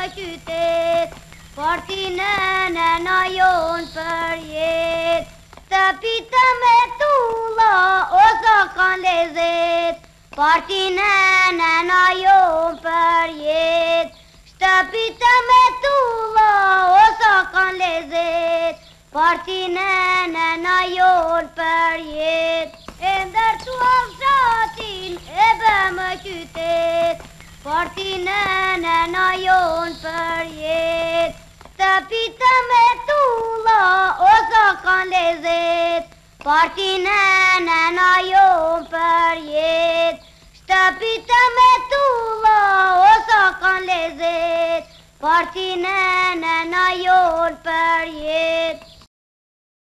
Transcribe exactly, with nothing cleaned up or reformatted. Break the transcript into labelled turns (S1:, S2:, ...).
S1: qytet, partin e nëna jon për jet. Shtëpita me tulla, o sa kan lezet, partin e nëna jon për jet. Shtëpita me tulla, o sa kan lezet, partin e nëna jon për jet. E ndërtua fshatin e bëmë qytet, partin e nëna jon për jet. Shtëpita me tulla, o sa kan lezet, partin e nëna jon për jet. Shtëpita me tulla, o sa kan lezet, partin e nëna jon për jet.